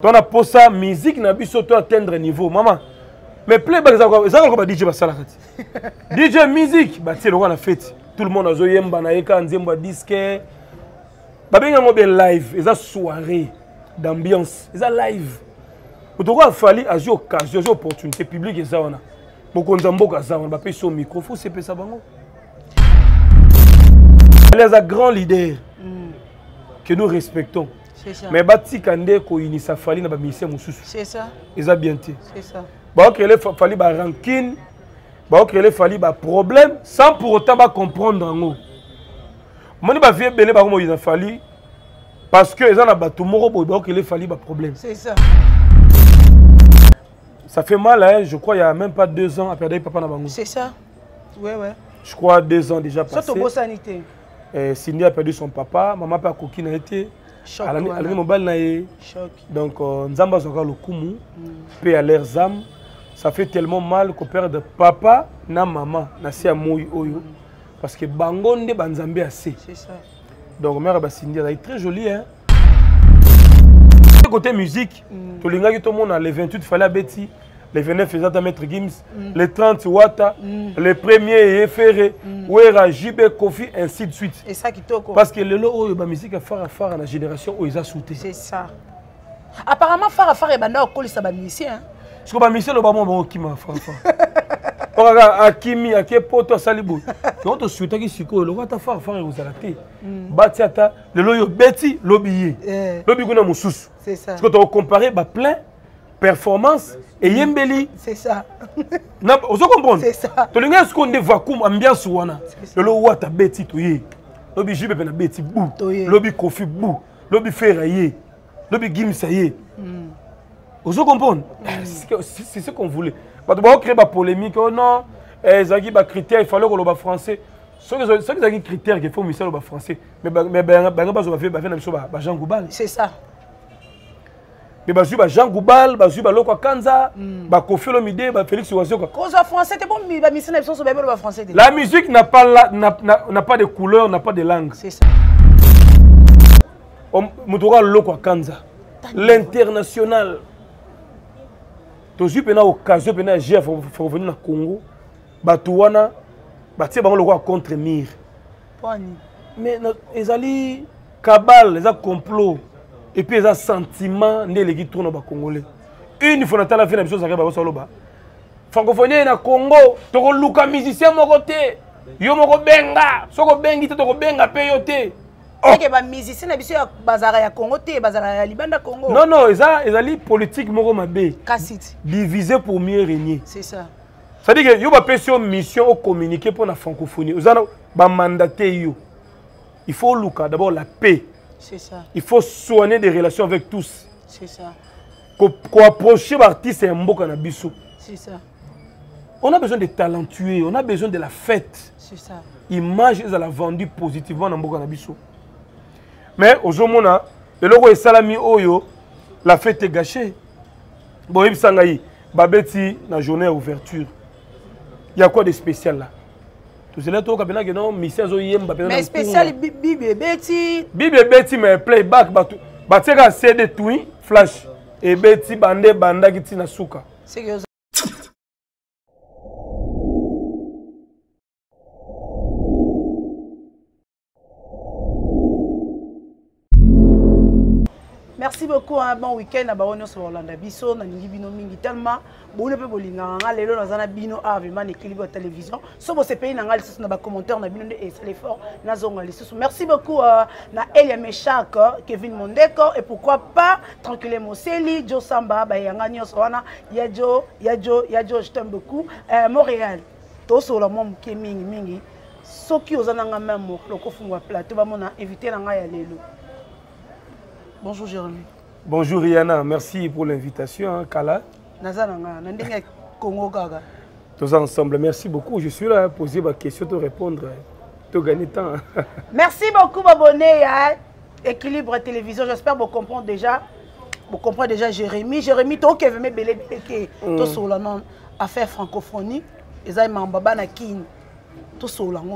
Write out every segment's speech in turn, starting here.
Tu as posé la musique, tu as atteindre niveau. Maman, mais playback, ça va DJ Basalakati. DJ musique, c'est le roi la fête. Tout le monde a joué un disque. Il y a bien live, il y a soirée d'ambiance, il y a live. Il fallu avoir occasion, avoir opportunité publique. Il y a un micro, il faut se ça. Il y a un grand leader que nous respectons. Mais Bati Kande ko inisa fali na ba mission mususu. C'est ça. Eza bien té. C'est ça. Ba okele fali ba rancune, ba okele fali ba problème sans pour autant ba comprendre ngo. Moni ba vie belé ba ko inisa fali parce que eza na ba tout moko ba okele fali ba problème. C'est ça. Ça fait mal hein, je crois il y a même pas 2 ans après papa na bango. C'est ça. Ouais ouais. Je crois 2 ans déjà passé. Surtout sanité. Cindy a perdu son papa, maman pas coquine a été donc, Nzamba Zoga Lokumu, paix à leurs âmes. Ça fait tellement mal qu'on perd papa na maman, na si amoui oyo. Parce que Bangonde Banzambe assez. C'est ça. Donc, mère Bassindi, elle est très jolie. Hein? Côté musique, tout le monde, les 28, il fallait Betty. Les 29 faisant Maître Gims, les 30 Wata, les premiers Efere, Ouera, Jibé, Kofi, ainsi de suite. Et ça qui toque. Parce que le lot de la musique est phare dans la génération où ils ont sauté. C'est ça. Apparemment, phare est banda au col ça musicien. Je crois que musicien le bamon bon qui m'a phare. Akimi, Akepoto, Salibou. Quand on souhaite que siko le wata phare vous arrêtez. Batiata, le lot Betty, l'obiye. L'obiye qu'on a moussous. C'est ça. Quand on compare plein performance et Yembeli. C'est ça. Vous comprenez? C'est ça. Tu as ce qu'on dit vacuum ambiance wana. Le lo wata beti toye. Lobi jibe na beti bou. Lobi kofi bou. Lobi ferraye. Lobi gimsaye. Vous comprenez? C'est ce qu'on voulait. Parce que créer des polémiques, oh non, ils ont des critères, il fallait que le français. Ceux qui ont des critères qu'il faut misser le français. Mais Jean Goubal. C'est ça. Mais bazuba Jean Goubal, bazuba Lokwa Kanza, Kofi Olomide, Félix Ouazoka. Cause français, c'est bon, français. La musique n'a pas de couleur, n'a pas de langue. C'est ça. Moutoura Lokwa Kanza, l'international. Tozu pena occasion pena j'ai faut venir na Congo. Batouana, batie bango lokwa contre mire. Mais les ali cabal, les complot. Et puis, il y a un sentiment qui tourne au Congolais. Une fois que tu as fait chose, francophonie na Congo, tu as un musicien à côté. Tu as un benga. Tu as un benga peyote. C'est que les musiciens sont Congo, Congo. Non, non, ils ont politique divisé pour mieux régner. C'est ça. C'est-à-dire que vous avez une mission de communiquer pour la francophonie. Vous avez mandaté. Il faut d'abord la paix. C'est ça. Il faut soigner des relations avec tous. C'est ça. Pour approcher l'artiste et un beau cannabis. C'est ça. On a besoin de talentueux, on a besoin de la fête. C'est ça. L'image est vendue positivement dans le cannabis. Mais aujourd'hui, le logo est salami oyo, la fête est gâchée. Bon, il s'engaille. Babeti, la journée d'ouverture. Il y a quoi de spécial là? Mais spécial Bibi Betty. Bibi Betty mais playback bateka CD twin flash et Betty bande banda kiti na suka. Merci beaucoup, un bon week-end à Baronio sur Orlando Bisso, na ningi bino mingi tellement boule pe bolinga nga lelo na zana bino vraiment équilibre télévision. So bo se pays na ngal sous na ba commentaire na bino et c'est l'effort na zonga sous. Merci beaucoup na Elia Meshak, Kevin Mondeko et pourquoi pas Tranquille Moseli, Joe Samba, ba yanga nyos wana, Yajo, je t'aime beaucoup. Montréal. To so la mom ke mingi. Soki ozana nga même loko fungwa plateau ba mona invité na nga ya lelo. Bonjour Jérémy. Bonjour Rihanna, merci pour l'invitation, Kala. Tous ensemble, merci beaucoup. Je suis là à poser ma question, te répondre, te gagner temps. Merci beaucoup, abonné à Équilibre Télévision. J'espère que vous comprenez déjà. Vous comprenez déjà Jérémy. Jérémy, tu as vu belé tu sur la non affaire francophonie. Ezay mambaba na kin. Tu sur la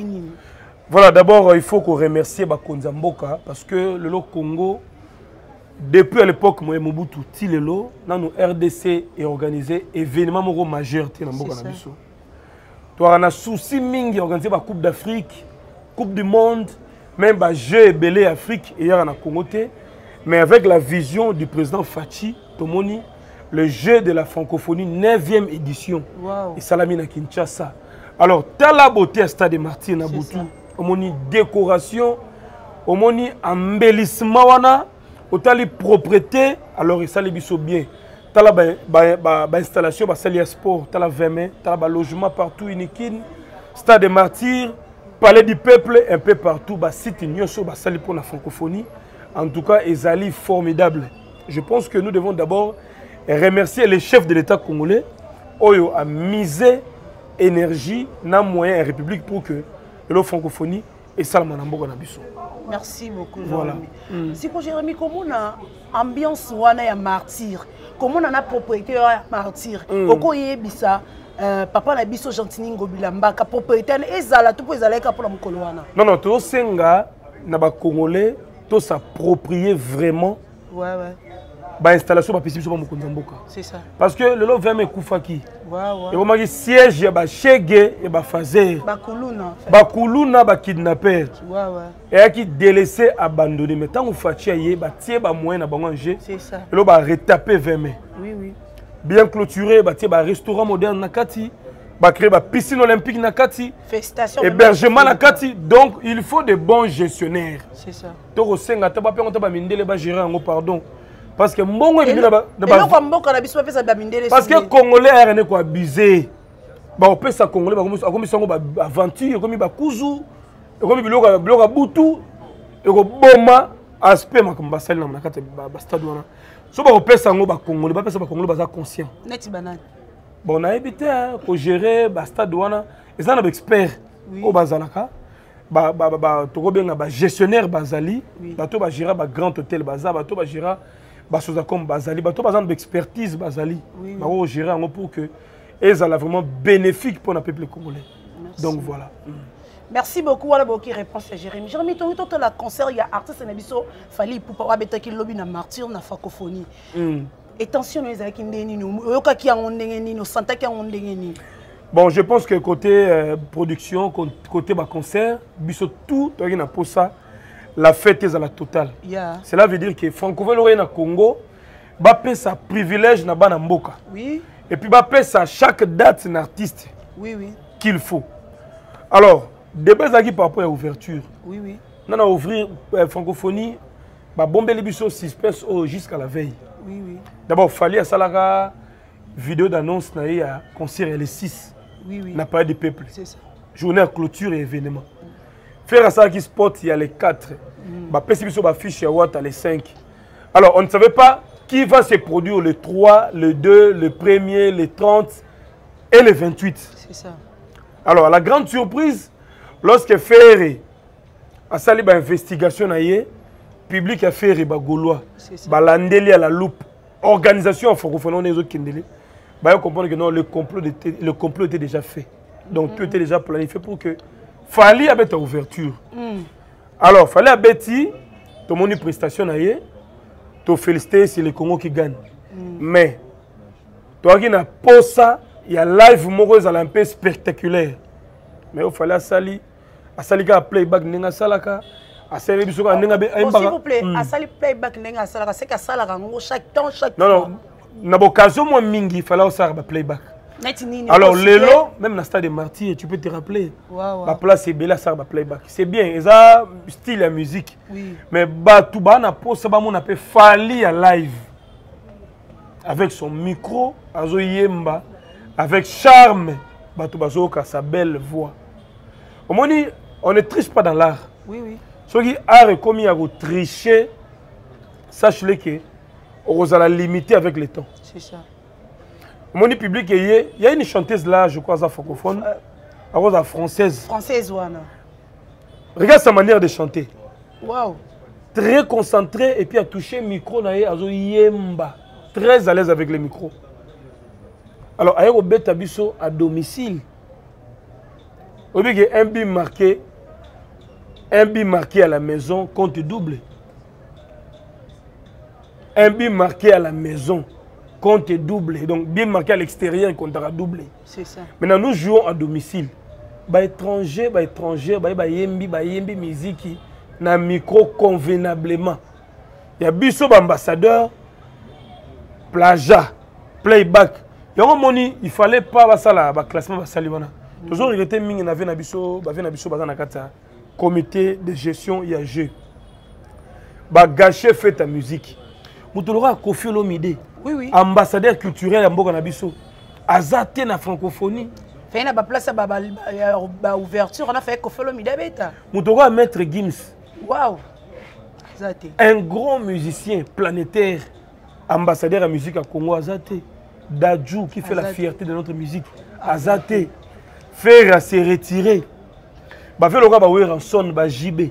voilà, d'abord, il faut qu'on remercie Bakonza Mboka parce que le Congo, depuis à l'époque moi Mobutu Tilelo dans nos RDC est organisé événement majeur dans mboka na biso. Tu as un souci mingi organiser la Coupe d'Afrique, Coupe du monde, même les Jeux belé Afrique et en Congo. Mais avec la vision du président Fachi Tomoni, le jeu de la francophonie 9e édition. Wow. Et Salami na Kinshasa. Alors, telle la beauté à Stade Martyrs na Boutou, omoni décoration, omoni embellissement wana, otali propreté, alors il sali biso bien. Tala ba installation, ba sali sport, tala verme, tala ba logement partout unikin, Stade Martyrs, Palais du Peuple un peu partout, ba site nyoso ba sali pour la francophonie. En tout cas, Ezali formidable. Je pense que nous devons d'abord remercier les chefs de l'État congolais Oyo a misé énergie dans moyen et république pour que la francophonie et ça merci beaucoup. Voilà. Si pour Jérémy, comment on a ambiance wana ya martyr, comment on a propriété ya martyr, oko yebisa papa na biso Gentini Ngobilamba ka propriété ezala tout pour ezala ka pour la mukolo wana. Non non, to senga na ba congolais to s'approprier vraiment. Ouais. Ba installation ba pesi biso ba mukonza mboka. C'est ça. Parce que le lo veme kufaki. Ouais. Et comment qui siège ya ba chege et ba fazer. Ba kuluna ba kidnapper. Ouais. Et qui délaissé abandonné mais tant on fachi yé ba tie ba moyen na bango angé. C'est ça. Et lo ba retaper veme. Oui. Bien clôturé ba tie ba restaurant moderne na kati. Ba créer ba piscine olympique na kati. Félicitations. Hébergement na kati. Donc il faut de bons gestionnaires. C'est ça. Toko senga ta ba pe on ta ba mindele ba gérer en pardon. Parce que mbongo parce que congolais a rien ko abusé ba opesa congolais ba komi sango ba aventure komi ba kuzu komi biloko butu e ko boma aspect makamba sali na kata ba stade wana so ba opesa ngo ba congolais ba pesa ba congolais ba za conscient neti banane bon na évité ko gérer ba stade wana ezana ba expert o bazalaka ba toko benga ba gestionnaire bazali ba to ba gérer ba grand hôtel baza ba to ba gérer basoza comme bazali bato bazan d'expertise bazali ba gérer en pour que ezala vraiment bénéfique pour le peuple congolais. Donc voilà. Merci beaucoup wala boki réponse à Jérémy. Jérémy to la concert il y a artiste na biso fali pour abeta ki lobby na martyr na francophonie. Et tension nous ezaki ndeni no yoka ki en ndenge ni no santa ki en ndenge ni. Bon, je pense que côté production, côté concert, biso tout toki na posa la fête est à la totale. Cela veut dire que francophone au Congo, bapé sa privilège na bana mboka. Oui. Et puis bapé sa chaque date un artiste. Oui. Qu'il faut. Alors, débat zaki par rapport à l'ouverture. Oui. Non, on ouvrir francophonie, ba bomber les biso suspense jusqu'à la veille. Oui. D'abord, fallait à Salara vidéo d'annonce na ya concert les 6. Oui. N'a pas de peuple. C'est ça. Journée à clôture et événement. Faire à ça qui spot, il y a les 4. Bah, sur ma fiche, il y a les 5. Alors, on ne savait pas qui va se produire le 3, le 2, le 1er, le 30 et le 28. C'est ça. Alors, la grande surprise, lorsque Ferré a sali une investigation, le public a fait les Gaulois, Landeli à la loupe, organisation en francophone, on est autres Kindeli. Bah, on comprend que non, le complot était déjà fait. Donc, tout était déjà planifié pour que fallait avec ta ouverture. Alors, fallait avec ton moni prestation aille, te féliciter c'est le Congo qui gagne. Mais toi qui n'a pas ça, il y a live moroise un peu spectaculaire. Mais il fallait à sali ka playback ninga salaka, à sali biso ka ninga be s'il vous plaît, à sali playback ninga salaka, c'est que salaka chaque temps chaque. Non, na occasion moi mingi, fallait ça ba playback. Alors, Lélo, même dans le stade de Martyrs, tu peux te rappeler. La place est belle à ça, playback. C'est bien, ils ont style la musique. Oui. Mais tout le monde a fait Fali à live. Avec son micro, avec charme, sa belle voix. On ne triche pas dans l'art. Oui. Ceux qui ont commis à tricher, sachez-le qu'on va limiter avec le temps. C'est ça. Mon public, il y a une chanteuse là, je crois, francophone, française. Française, voilà. Regarde sa manière de chanter. Wow. Très concentrée et puis à toucher le micro, très à l'aise avec le micro. Alors, il y a un Tabiso à domicile. Il y a un but marqué à la maison, compte double. Un but marqué à la maison compte doublé. Donc, bien marqué à l'extérieur, il comptera doublé. C'est ça. Maintenant, nous jouons à domicile. Étranger, yembi musique, na micro convenablement. Il y a biso ambassadeur, plagiat, playback. Il fallait pas ça classement basalibana. Toujours il était mingi na biso bazana kata comité de gestion il y a jeu. Ba gâcher fait ta musique. Mutolora Koffi Olomide. Oui. Ambassadeur culturel ya mboka na biso. Azate na francophonie. Fait na ba place ba ouverture on a fait Koffi Olomide beta. Mutolora Maître Gims. Waouh. Un grand musicien planétaire, ambassadeur à musique à Congo, Azate. Dadju qui fait la fierté de notre musique. Azate. Faire à se retirer. Fait le gars en son, JB.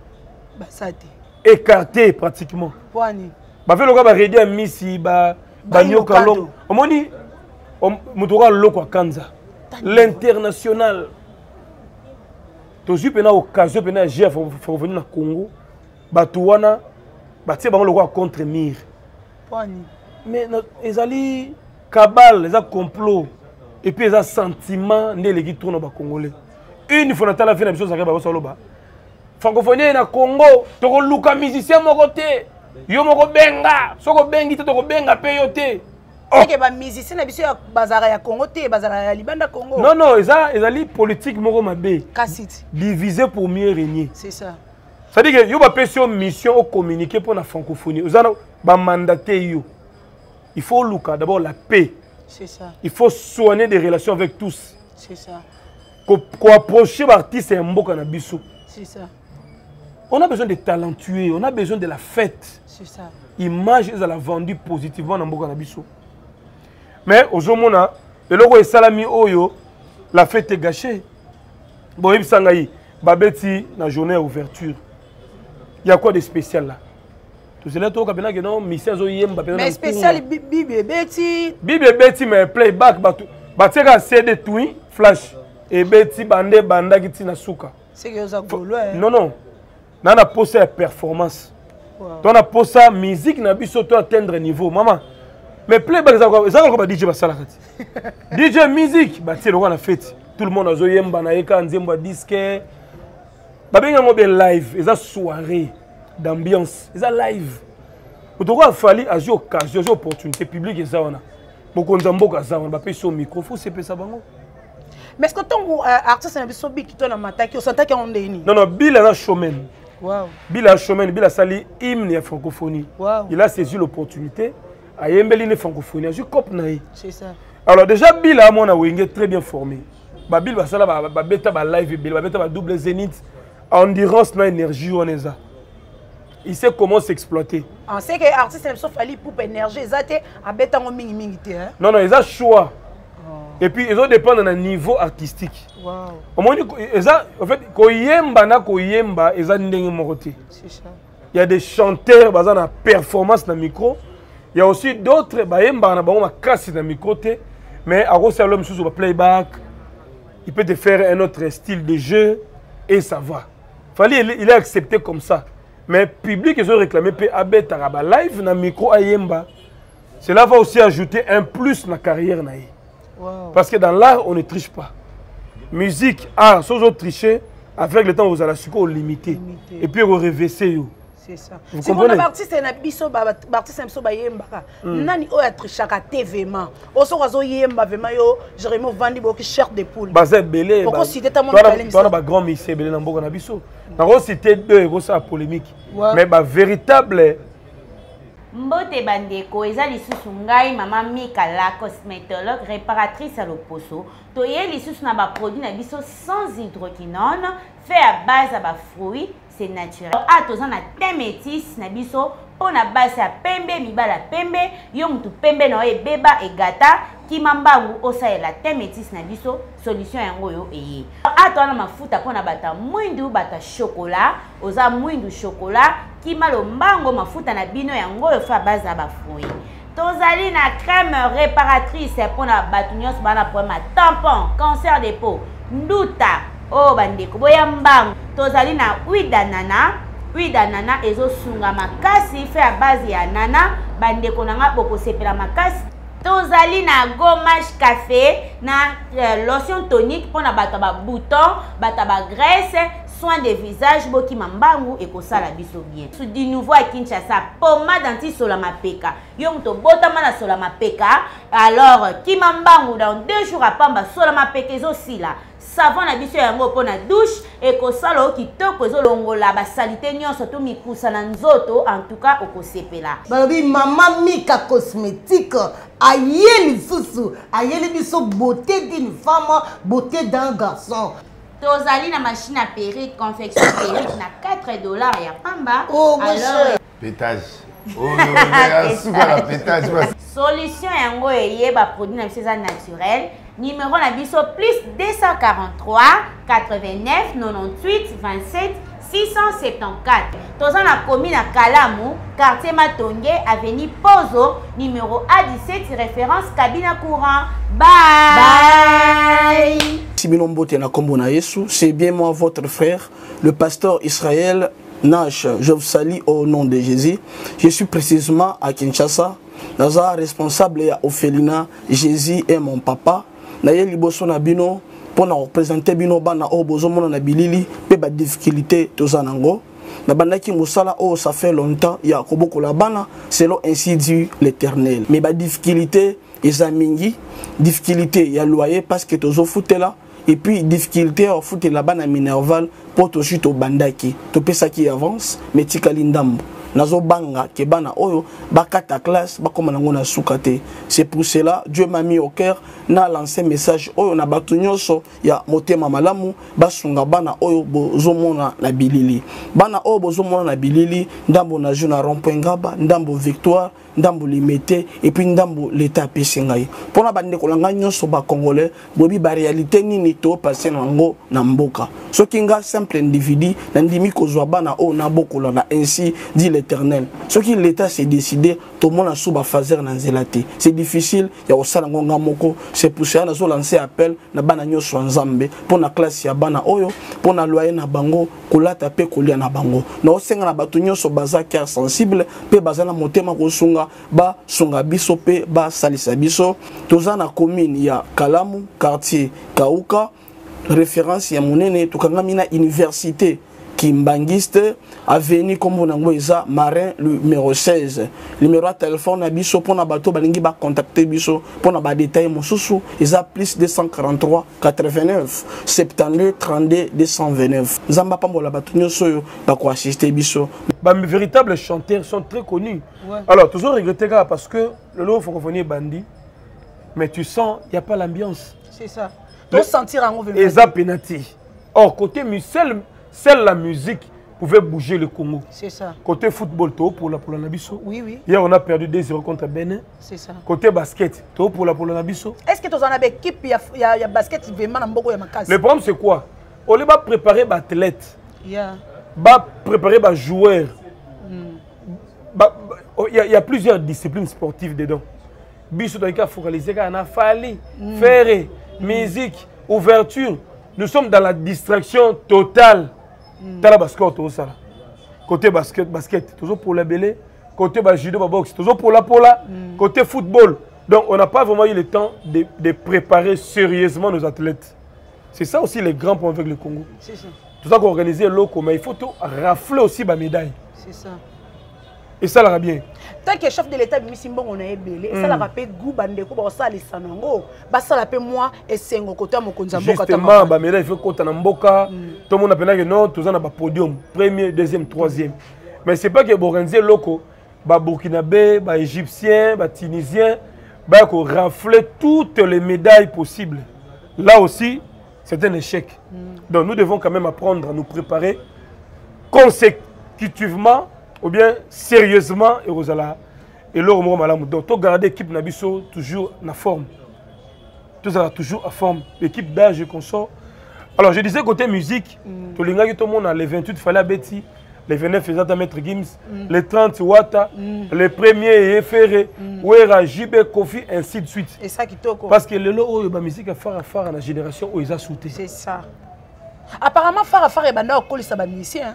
Écarté pratiquement. Fait le gars rédé à Missi, Nyokalong. On m'a dit, Moutoura Loko Kanza. L'international. Toujours pena occasion pena j'ai faut venir na Congo. Batouana, batie bango le roi contre Mir. Mais ils allaient cabale, les complot et puis les sentiments né les qui tournent au Congolais. Une fois na la fin de chose ça va soloba. Francophonie na Congo, to luka musicien mo côté. Yo mo ko benga, soko bengi to ko benga peyote. C'est que ba musicien na biso ya bazara ya Congo te, bazara ya Libanda Congo. Non, ils allaient politique moko mabe. Kassit. Diviser pour mieux régner. C'est ça. Ça dit que yo ba pesi mission au communiquer pour la francophonie. Vous avez ba mandaté yo. Il faut d'abord la paix. C'est ça. Il faut soigner des relations avec tous. C'est ça. Qu'on approche l'artiste et un beau cannabis. C'est ça. On a besoin de talentueux, on a besoin de la fête. C'est ça. L'image, ils ont vendu positivement dans le cannabis. Mais aujourd'hui, le logo est salami oyo, la fête est gâchée. Bon, il s'engaille. Babeti, la journée d'ouverture. Il y a quoi de spécial là? Mais spécial Bibi Betty. Bibi Betty mais playback bateka CD twin flash et Betty banda qui na suka. C'est que ça golo. Non. Nana posé la performance. On a posé la musique na biso to atteindre niveau maman. Mais playback ça ko ba DJ basala kati. DJ musique bati le na fête. Tout le monde azo yemba na eka nzemba disque. Babenga ngo be live, eza soirée d'ambiance, c'est live. Il fallu avoir occasion, opportunité publique et ça on a. Beaucoup de gens ça on va payer sur micro, faut c'est ça bango. Mais est-ce que ton artiste n'a pas sobi qui tourne en mataki, on s'entend qu'il on est ni. Non, Bill a showman. Wow. Bill a showman, Bill a sali hymne à francophonie. Wow. Il a saisi l'opportunité à yembeli francophonie, a juste cop naï. C'est ça. Alors déjà Bill a mon awenge très bien formé. Bill va sala ba beta ba live Bill va beta ba double zénith. Endurance na énergie on est ça. Il sait comment s'exploiter. On sait que l'artiste a fallu pour énergie, exacté à béton mingi hein. Non, ils ont choix. Et puis ils ont dépendre d'un niveau artistique. Wow. Au moins en fait koyemba na koyemba ils ont ndenge moroté. C'est ça. Il y a des chanteurs basant na performance na micro. Il y a aussi d'autres bayemba na bango casse na micro té mais à cause de l'homme sous playback, il peut te faire un autre style de jeu et ça va. Fallait il est accepté comme ça. Mais le public, ils ont réclamé que live na micro ayemba. Cela va aussi ajouter un plus dans la carrière. Wow. Parce que dans l'art, on ne triche pas. Musique, art, sans autres tricher, avec le temps, vous allez se limiter. Et puis, vous réveillez. C'est ça. Vous si comprenez? Si artiste est biso, artiste est biso bayemba. Nani o être chaka TV-man. Oso wazo yemba vema yo, Jérémy Vandi boki shirt de poule. Bazé belé. Pourquoi citer ta mon talent? Toi, na grand monsieur belé na mboka na biso. Na ko citer deux et ça polémique. Mais ba véritable Mbote bandeko eza lisusu ngai mama Mika la cosmétologue réparatrice à l'Oposo. Toye lisusu na ba produit na biso sans hydroquinone fait à base à ba fruits, c'est naturel. Ah toza na thé métis na biso pour na base à pembe mibala pembe yo mutu pembe na e beba e gata kimambangu osa la thé métis na biso solution yango yo eye. Ah toza na mafuta pour na bata mwindu bata chocolat, oza mwindu chocolat kimalo mbango mafuta na bino yango yo fa base à ba fruits. Tozali na crème réparatrice pour na batu nyos bana problème tampon, cancer de peau, nduta. Oh bandeko boya mbango tozali na huile d'ananas huile d'anana ezosunga makasi fait à base ya nana bandeko nanga bokosepela makasi tozali na gommage café na lotion tonique pour na bato ba bouton bato ba graisse soin de visage boki mambangu ekosala biso bien sous du nouveau à Kinshasa pommade anti sola mapeka yo mto botama na sola mapeka alors kimambangu dans 2 jours à pamba sola mapeka ezosila savon na biso yango po na douche ekosala okitoko ezolongola basalite nyonso to mikusa na nzoto en tout cas okosepela balobi mama Mika cosmétique ayeli susu ayeli biso beauté d'une femme beauté d'un garçon. Tozali na machine à perruque, confection perruque na $4 ya pamba. Oh, alors pétage. Oh, la pétage. Solution yango eyeba produit na biso naturel. Numéro na biso plus 243 89 98 27 674. Toza na commune à Kalamu, quartier Matonge, avenue Pozo, numéro A17, référence cabine courant. Bye. C'est bien moi, votre frère, le pasteur Israël Nash. Je vous salue au nom de Jésus. Je suis précisément à Kinshasa. Naza responsable à Ophelina. Jésus est mon papa. Naye liboso na bino pour représenter bino bana o bozomona na bilili pe ba difficulté tozanango. Na bandaki musala oh ça fait longtemps ya koboko la bana selon ainsi dit l'Éternel. Mais ba difficulté ezamingi difficulté ya loyer parce que tozo foutela et puis difficulté au foot la bana minerval pour to chute au bandaki to pesa qui avance mais tikali ndambo nazo banga ke bana oyo bakata classe bakoma nango na sukate. C'est pour cela Dieu m'a mis au cœur na lancé message oyo na batu nyonso ya motema malamu basunga bana oyo bozomona na bilili bana oyo bozomona na bilili ndambo na juna rond-point Ngaba ndambo Victoire ndambo limité et puis ndambo l'état pesingai pona bande kolanga nyonso ba congolais bobi ba réalité nini to passer nango na mboka soki nga simple individu na ndimi kozwa bana o na bokola na ainsi dit l'Éternel soki l'état s'est décidé to mona suba fazer na nzelati c'est difficile ya osala ngonga moko c'est pour ça na zo lancer appel na bana nyonso nzambe pona classe ya bana oyo pona loyer na bango kolata pe kolia na bango na osenga na batu nyonso baza cœur sensible pe baza na motema kosunga ba sunga biso pe ba salisa biso toza na commune ya Kalamu quartier Kauka référence ya monene tokangami na université Kimbangiste avenue comme nango eza Marin numéro 16 numéro de téléphone na biso pona bato balingi ba contacter biso pona ba détail mosusu eza plus 243 89 72 32 229 nzamba pambola bato nyonso yo ba ko assister biso. Mes véritables chanteurs sont très connus. Ouais. Alors, toujours regretter parce que le lot francophonie bandit, mais tu sens, il n'y a pas l'ambiance. C'est ça. Tu dois sentir en haut. Et ça, penalty. Or, côté seule la musique pouvait bouger le Congo. C'est ça. Côté football, pour la Nabiso. Oui, oui. Hier, on a perdu 2-0 contre Bénin. C'est ça. Côté basket, pour la Nabiso. Est-ce que tu as une équipe, il y a basket, vraiment dans beaucoup de cases? Le problème, c'est quoi? On va préparer les athlètes. Yeah. Va préparer les joueurs. Il y a plusieurs disciplines sportives dedans. Biso dans le cas focalisé, on a fallu faire musique, ouverture. Nous sommes dans la distraction totale. Dans la basket, tout ça. Côté basket, toujours pour la belé. Côté judo, boxe, toujours pour la pola. Côté football. Donc on n'a pas vraiment eu le temps de préparer sérieusement nos athlètes. C'est ça aussi les grands points avec le Congo. C'est ça. Tout ça qu'on organise local, mais il faut tout rafler aussi ma médaille. C'est ça. Et ça l'a bien. Tant que chef de l'État, on a ébélé. Ça l'a rappelé goût bandeko pour ça les sanango. Ça l'a rappelé moi et c'est un côté mon konzambo. Justement, bah médaille il faut qu'on t'en mboka. Tout le monde appelle que non, tous on a pas podium, premier, deuxième, troisième. Mais c'est pas que organiser locaux, bah burkinabé, bah égyptien, bah tunisien, bah qu'on rafler toutes les médailles possibles. Là aussi, c'est un échec. Donc nous devons quand même apprendre à nous préparer consécutivement ou bien sérieusement et Rosala et l'autre moment malam. Donc tu garder l'équipe Nabiso toujours en forme. Tout ça toujours en forme. L'équipe d'âge et consort. Alors je disais côté musique, tout le monde a les 28 Fala Betty, les 29 Fezata Maître Gims, les 30 Wata, les premiers Efere, Ouera, Jibé, Kofi, ainsi de suite. Et ça qui toko. Parce que le lot la musique a faire dans la génération où ils ont sauté. C'est ça. Apparemment Farafar et Banda au col ça musicien.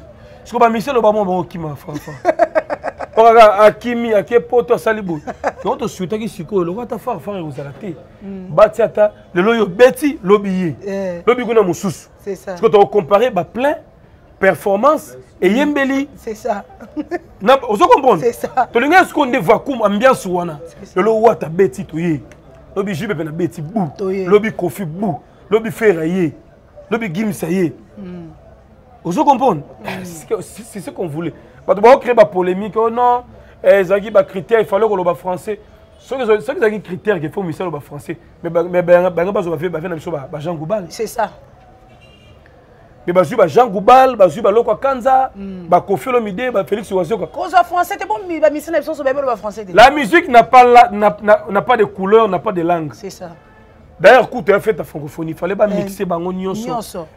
Ce que Michel Obama va okima François. Oka akimi akepoto salibo. Donc to souhaite que siko le roi ta faire uzalate. Batiata le loyo beti lobiye. Lobi kuna mususu. C'est ça. Ce que tu comparer ba plein performance et yembeli. C'est ça. Na ozo comprendre. C'est ça. To linga ce qu'on voit comme ambiance wana. Le lo wata beti to ye. Lobi jibe na beti bou. Lobi kofi bou. Lobi ferraye. Lobi gimsa ye. Vous comprenez? C'est ce qu'on voulait. Parce que créer des polémiques, oh non, ils ont des critères, il fallait qu'on le français. Ceux qui ont des critères qu'il faut Michel le français. Mais Jean Goubal. C'est ça. Mais Jean Goubal, Loko Kanza, Kofi Olomide, Félix Ouazoka. Quand on français, c'est bon, mais Michel le français. La musique n'a pas de couleur, n'a pas de langue. C'est ça. D'ailleurs, quand tu as fait ta francophonie, il fallait mixer bango nyonso.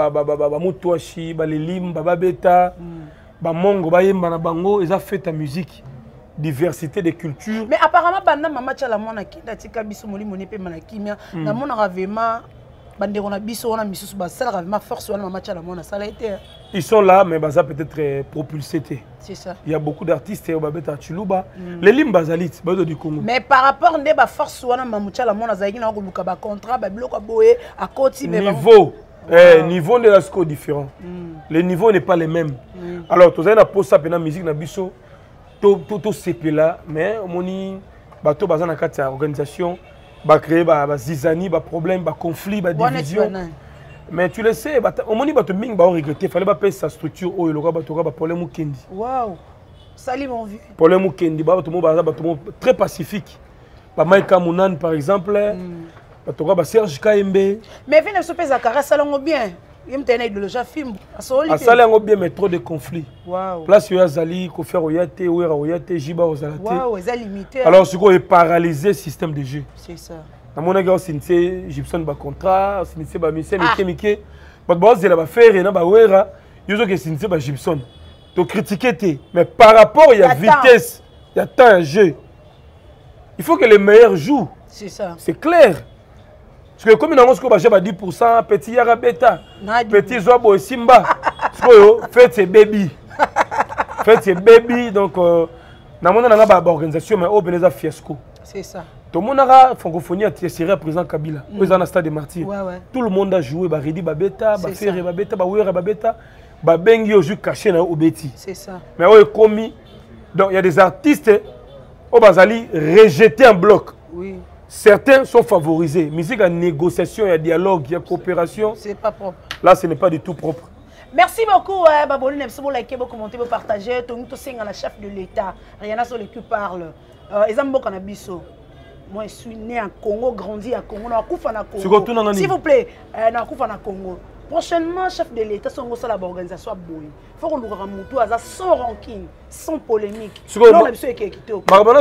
Mutwashi, Lelim, Beta, Mongo, Bango, ils ont fait ta musique. Diversité de cultures. Mais apparemment, pendant maman Chalamona qui a tika biso moli monepe manakimia, na mona ravema bandeko na biso wana misusu ba sala ravema force wana maman Chalamona ça a été. Ils sont là mais baza peut-être propulsé. C'est ça. Il y a beaucoup d'artistes au Babeta Chuluba, les lim bazalit bazo du Congo. Mais par rapport à ba force wana maman Chalamona zaiki na ko buka ba contrat ba biloko boye à côté mais niveau niveau de la score différent. Les niveaux n'est pas les mêmes. Alors tu as na posa pena musique na biso tout c'est là mais moni bato baza na kati ya organisation ba créer ba zizani ba problème ba conflit ba division. Mais tu le sais au moni bato ming ba regretter fallait ba payer sa structure o loka bato ba problème kendi. Waouh. Salut mon vieux. Problème kendi bato mo baza bato très pacifique. Ba Maïka Mounan par exemple bato ba Serge Kaembe. Mais vient se pesa caresse salongo bien. Il me tenait de le film. À salongo bien mais trop de conflits. Waouh. Place yo azali ko faire oyate ou era oyate jiba ozalate. Waouh, ils limité. Alors ce qu'on est paralysé le système de jeu. C'est ça. Na mon gars c'est Gibson ba contrat, c'est ba mission Mike. But boss de la faire na ba wera, yozo que c'est ba Gibson. To critiquer té, mais par rapport il y a vitesse, il y a temps à jeu. Il faut que les meilleurs jouent. C'est ça. C'est clair. Parce que comme dans ce que j'ai 10%, petit yara beta, petit zobo simba, faites ses baby. Faites ses baby, donc, dans mon organisation, mais au Beneza Fiasco. C'est ça. Tout le monde a francophonie à tirer à présent Kabila. Ils ont un stade de martyrs. Tout le monde a joué, Redi Babeta, Ferré Babeta, Wera Babeta, Bengi au jeu caché au Beti. C'est ça. Mais on est commis. Donc il y a des artistes au Bazali rejetés en bloc. Oui. Certains sont favorisés. Musique à négociation, il y a dialogue, il y a coopération. C'est pas propre. Là, ce n'est pas du tout propre. Merci beaucoup, Baboli. Merci beaucoup, likez, commenter, partager. Tout le monde la chef de l'État. Rihanna sur les qui parle. Moi, je suis né en Congo, grandi à Congo. S'il vous plaît, à Congo. Prochainement, chef de l'État, son organisation il faut qu'on nous ramène sans rancune, sans polémique. Non, la est équité.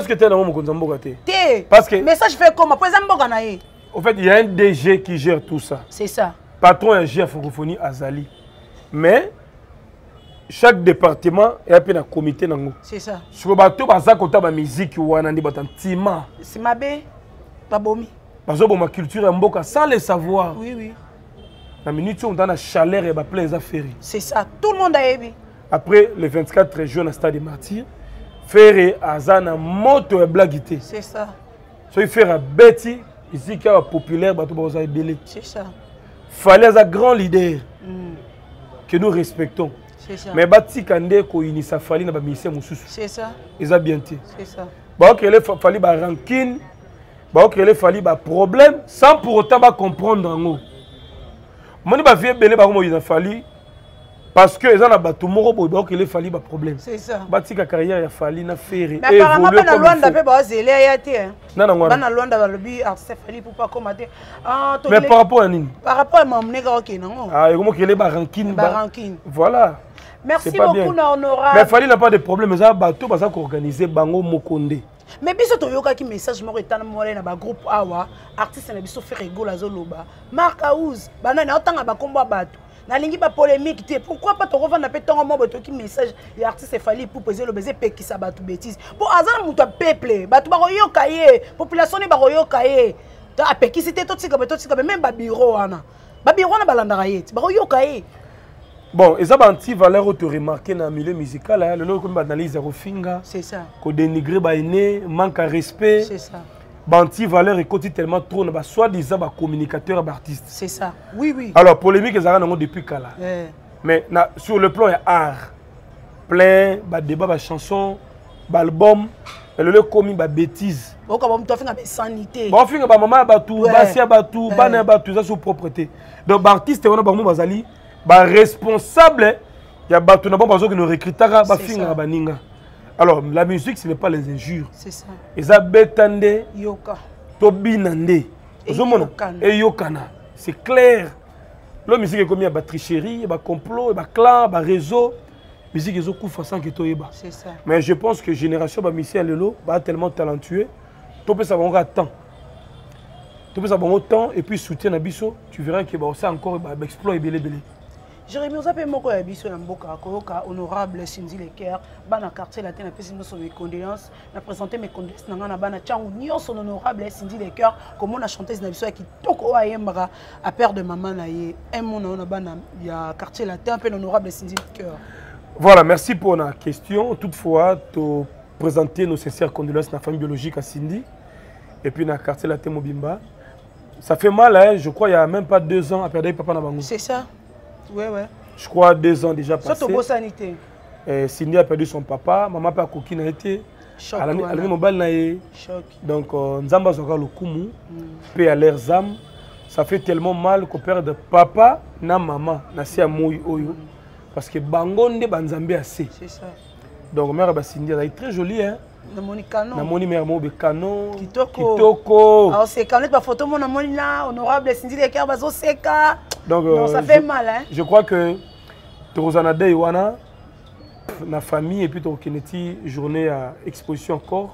Parce que message fait comment? En fait, il y a un DG qui gère tout ça. C'est ça. Patron et gère francophonie Azali. Mais chaque département est un peu dans comité. C'est ça. Si vous avez la musique, vous avez un c'est ma bé, Babomi. Parce que ma culture est mboka sans le savoir. Oui, oui. La minute où on a la chaleur et plein les affaires. C'est ça. Tout le monde a aimé. Après, les 24 régions à Stade des Martyrs, faire Azana moto et blaguité. C'est ça. So il fait un bêtis ici qui est populaire, c'est ça. Fallait un grand leader que nous respectons. C'est ça. Mais bati kande ko inisa fali na ba ministère mususu. C'est ça. Ils ont bien été. C'est ça. Bah que les fali ba rancune, bah que les fali ba problème sans pour autant ba comprendre en haut. Moni ba vie belé ba ko mo fali parce que ils ont ba tout moko bo que les fali ba problème. C'est ça. Bati ka carrière ya fali na faire mais apparemment na Luanda pe ba zélé ya té. Na ngwana. Na Luanda ba lobi artiste fali pour pas commenter. Ah mais par rapport à nini? Par rapport à mon nègre OK non. Ah et comment que les ba rancune ba rancune. Voilà. Merci beaucoup na honorable. Mais fali n'a pas de problème, ça bateau ba ça organiser bango mokonde. Mais biso to yoka ki message moko etana molé na ba groupe awa artiste na biso faire rigolo azoloba. Mark House bana na otanga ba kombo bato. Na lingi ba polémique té pourquoi pas to revendre pe tongo mo bato ki message et artiste fali pour poser le baiser pe ki sa bato bêtise. Pour azana muto peuple bato ba yoka ye population ne ba yoka ye. Ta pe ki c'était to tika même ba bureau wana. Ba bureau na balandaka ye. Ba yoka ye. Bon, et ça, anti valeur où tu remarques dans le milieu musical, le lot comme analyse Rofinga. C'est ça. Qu'on dénigrer baïné, manque à respect. C'est ça. Anti valeur et côté tellement trop, soit disant communicateur d'artiste. C'est ça. Oui, oui. Alors polémique ils ont depuis Kala. Mais sur le plan il y a art, plein, débat, chanson, album, le lieu commis bêtise. Bon, comme tu fais sanité. Bon, fin maman batou, basia batou, bana batou, ça sous propreté. Donc artiste on a ba bazali, ba responsable, il y a batou na ba bazo qui nous recrutera ba fin baninga. Alors la musique ce n'est pas les injures. C'est ça. Eza betande yoka. Tobinande. Et yokana. C'est clair. La musique est comme il y a ba tricherie, ba complot, ba clan, ba réseau. Musique est beaucoup façon que tu eba. C'est ça. Mais je pense que génération ba Michel Lelo ba tellement talentueux. Tu peux savoir on temps. Tu peux savoir autant et puis soutien na biso, tu verras que ça encore ba exploit belé belé. Jérémy, vous avez moko ya biso na mboka koyoka honorable Cindy Leker bana quartier latin na pesi nos mes condoléances na présenter mes condoléances na ngana bana changu nyonso honorable Cindy Leker comme on a chanté na biso ya kitoko ayembara à père de maman na ye un mot na bana ya quartier latin pe honorable Cindy Leker. Voilà, merci pour la question. Toutefois, tu présenter nos sincères condoléances à la famille biologique à Cindy et puis dans le quartier latin Mobimba. Ça fait mal, hein? Je crois il y a même pas 2 ans à perdre papa na bango. C'est ça. Ouais, ouais. Je crois 2 ans déjà passé. Surtout sanité. Cindy a perdu son papa, maman a coquine a été. Choc. Donc, Nzamba Zoka Lokumu, paix à leurs âmes. Ça fait tellement mal qu'on perd papa na maman, na si amoui oyo. Parce que Bangonde Banzambe assez. C'est ça. Donc, mère Cindy elle est très jolie, hein. Namoni canon. Namoni mère mo be canon. Kitoko. Kitoko. Alors c'est quand même pas photo mon namoni là honorable Cindy Leker bazo seka. Donc non, ça fait mal hein. Je crois que Torozanade Iwana na famille et puis Torkineti journée à exposition encore.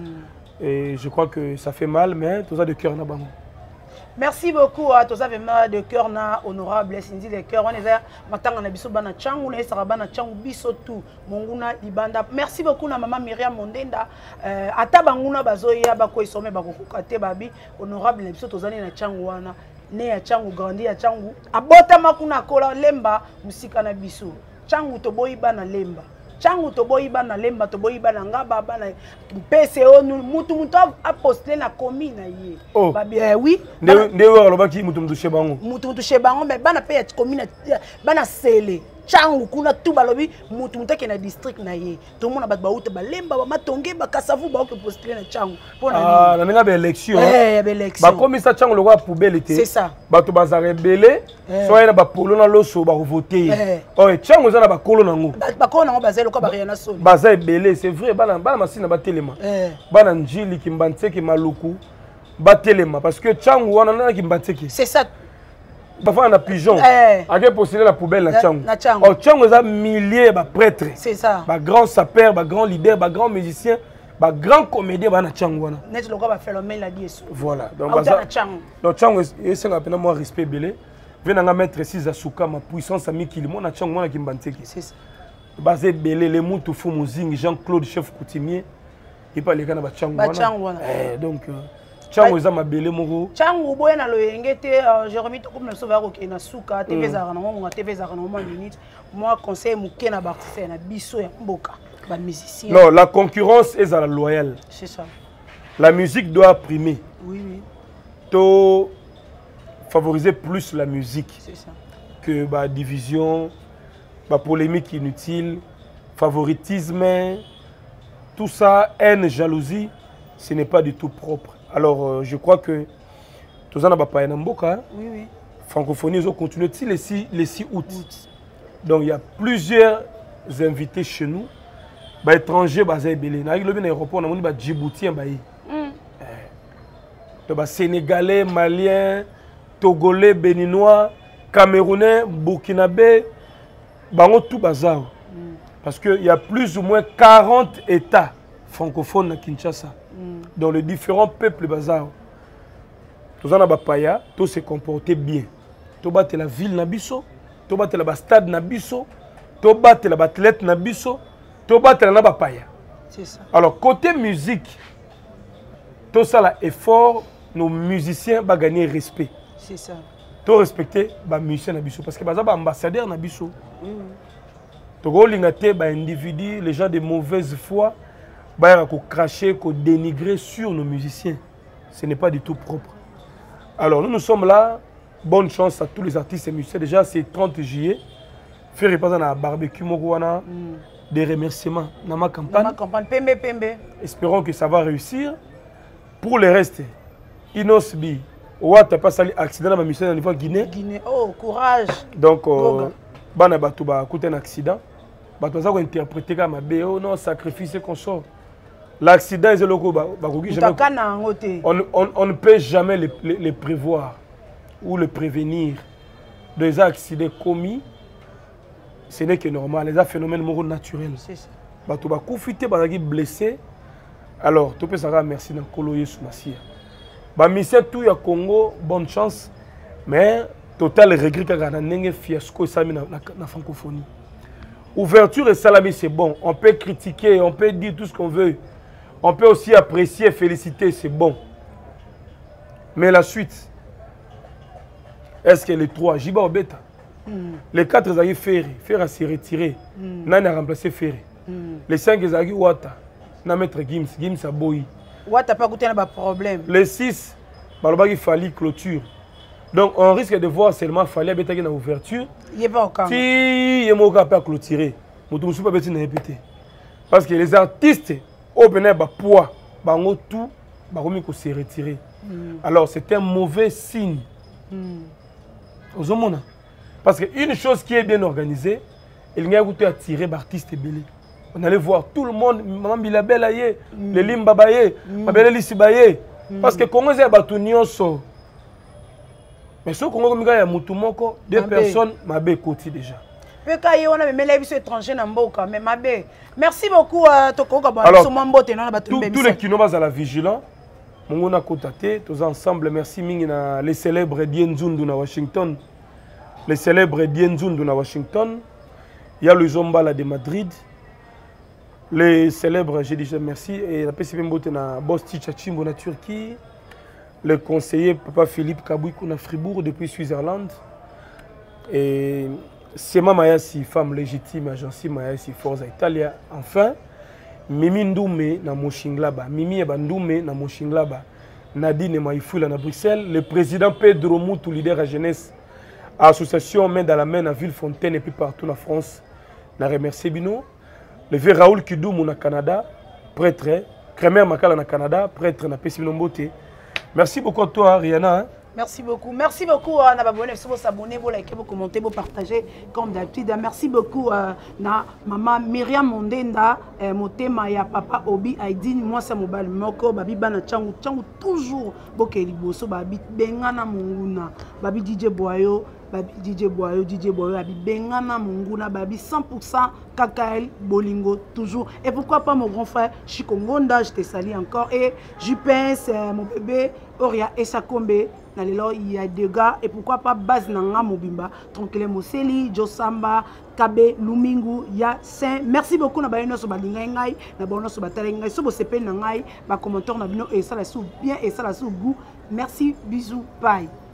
Et je crois que ça fait mal mais tout ça de cœur na bango. Merci beaucoup à tous vraiment de cœur na honorable Cindy Leker. On est matanga na biso bana changu na esara bana changu biso tout monguna libanda. Merci beaucoup na maman Myriam Mondenda. Ata banguna bazoya bako isome bako kate babi honorable na biso tozali na changu wana. Ne ya changu grandi ya changu. Abota makuna kola lemba musika na biso. Changu toboyi bana lemba. Changu toboyi bana lemba toboyi bana ngaba bana PCO mutu a posté na commune na ye. Oh. Babi oui. Ndewe alobaki mutu shebango. Mutu shebango mais bana pe ya commune bana sele. Changu kuna tu balobi mutu ke na district na ye. Tout monde ba uta ba lemba ba matonge ba kasavu ba ko posté na changu. Ah, na nga ba élection. Ba élection. Ba komisa changu lo wa poubelle té. C'est ça. Ba to ba za rebelle. Soit na ba polo na loso ba voter. Oh, changu za na ba kolo nango. Ba kolo nango ba zelo ko ba rien na soni. Ba za ebele, c'est vrai bana masina ba telema. Bana njili ki mbanteke maluku ba telema parce que changu wana na ki mbanteke. C'est ça. Parfois on a pigeon. A quel posséder la poubelle na changu. Oh, changu za milliers ba prêtres. C'est ça. Ba grand sapeur, ba grand leader, ba grand musicien. Ba grand comédien ba na changu wana. Net le ba phénomène la dit. Voilà. Donc donc changu c'est un peu moins respect belé. Vient nga mettre 6 asuka ma puissance ami kilimo na changu wana kimbanteki. C'est ça. Basé belé les mutu fu muzingi Jean-Claude chef coutumier. Il pas les gars na ba changu wana. Donc changu za mabele moko. Changu boye na loyenge te Jérémy to comme na so va ko na suka TV za na mo TV za na mo minute. Moi conseil muke na ba na biso ya mboka. Musicien. Non, la concurrence est à la loyale. C'est ça. La musique doit primer. Oui, oui. To favoriser plus la musique ça. Que la division, la polémique inutile, favoritisme, tout ça, haine, jalousie, ce n'est pas du tout propre. Alors, je crois que tout ça n'a pas Namboka. Oui, oui. Francophonie, ils ont continué les 6 août. Donc, il y a plusieurs invités chez nous. Bah, étrangers, bah, c'est belé. Dans l'aéroport, on a dit Djibouti, bah, Sénégalais, Maliens, Togolais, Béninois, Camerounais, Burkinabé, bah, on tout bazar. Parce qu'il y a plus ou moins 40 États francophones à Kinshasa. Dans les différents peuples bazar. Tout ça, paya, tout se comporter bien. Tout bat la ville nabiso, tout bat la stade nabiso, tout bat la athlète nabiso. C'est ça. Alors, côté musique, tout ça, l'effort, nos musiciens vont gagner respect. C'est ça. to respecter ba musicien na biso parce que baza ba ambassadeur na biso. To go lingate ba individu, les gens de mauvaise foi, ba ko cracher, ko dénigrer sur nos musiciens. Ce n'est pas du tout propre. Alors nous sommes là, bonne chance à tous les artistes et musiciens. Déjà c'est 30 juillet. Faire représenter un barbecue mokowana, des remerciements dans ma campagne. Pembe. Espérons que ça va réussir. Pour le reste, Inosbi, Ouata pas sali accident dans ma mission au niveau Guinée. Oh, courage. Donc, bana batouba écouter un accident. Batoza ko interpréter comme oh non sacrifice qu'on sort. L'accident est le logo on ne peut jamais les prévoir ou le prévenir. Des accidents commis, ce n'est que normal. Les phénomènes naturels. C'est ça. Batouba koufité bazaki blessé. Alors, tu peux savoir merci dans Koloye Soumassia. Ba mission tout ya Congo, bonne chance. Mais total regret quand on a fiasco ça na francophonie. Ouverture et salami c'est bon. On peut critiquer, on peut dire tout ce qu'on veut. On peut aussi apprécier, féliciter, c'est bon. Mais la suite, est-ce que les 3, Jiba ou Beta, les 4 ils ont fait, Ferry s'est retiré, Nani a remplacé Ferry. Les 5 ils ont dit Ouata. Na mettre Gims a boy. Ouata pas goûté na problème. Les 6, il fallait clôture. Donc on risque de voir seulement fallait Beta qui na ouverture. Il est pas au camp. Si il est pas pas clôturer. Mutu musu pas beti na répéter. Parce que les artistes au Bénin ba poids, ba tout, ba komi ko se retirer. Alors c'est un mauvais signe. Aux hommes. Parce qu'une chose qui est bien organisée, il n'y a pas attirer l'artiste belé. On allait voir tout le monde, Maman Bilabel aye, les Limbabaye, Mabele Lissibaye. Parce que Congo est battu nyonso. Mais ce Congo comme il y a mutumoko, 2 personnes m'abé côté déjà. On a même les étrangers dans Mboka, mais m'abé. Merci beaucoup à Toko Gabon. Alors, tous les kinomas à la vigilance. Mon a contacté, tous ensemble, merci Mingina, les célèbres Dienzundu na Washington. Les célèbres Dienzundu na Washington. Il y a le Zombala de Madrid. Les célèbres, j'ai dit merci. Et la PCP Mbote na Bosti Chachimbo na Turquie. Le conseiller Papa Philippe Kabouikou na Fribourg depuis Suisse-Irlande. Et Sema Mayasi, femme légitime, agence Mayasi Forza Italia. Enfin, Mimi Ndoumé na Moshinglaba, Mimi Ndoumé na Moshinglaba, Nadine Maïfoula na Bruxelles, le président Pedro Moutou, leader à jeunesse, association main dans la main à Villefontaine et puis partout en France, na remercié Bino, le vieux Raoul Kidoumou na Canada, prêtre, Kremer Makala na Canada, prêtre na Pessi Mbote. Merci beaucoup à toi, Rihanna. Hein? Merci beaucoup. Merci beaucoup à Nababone. Si vous abonnez, vous likez, vous commentez, vous partagez comme d'habitude. Merci beaucoup à maman Myriam Mondenda, Motema ya papa Obi Aidin, moi c'est mobile moko, babi bana changu toujours bokeli boso babi bengana munguna, babi DJ Boyo, babi bengana munguna, babi 100% KKL Bolingo toujours. Et pourquoi pas mon grand frère Chikongonda, je te salue encore et je pense mon bébé Oria Esakombe. Il y a des gars et pourquoi pas base nanga mobimba tranquille Moseli Josamba Kabe Lumingu ya Saint. Merci beaucoup na baino so balinga ngai na bono so batala ngai so bo sepel na ngai ba commentaire na bino et ça la sou bien et ça la sou goût. Merci, bisous, bye.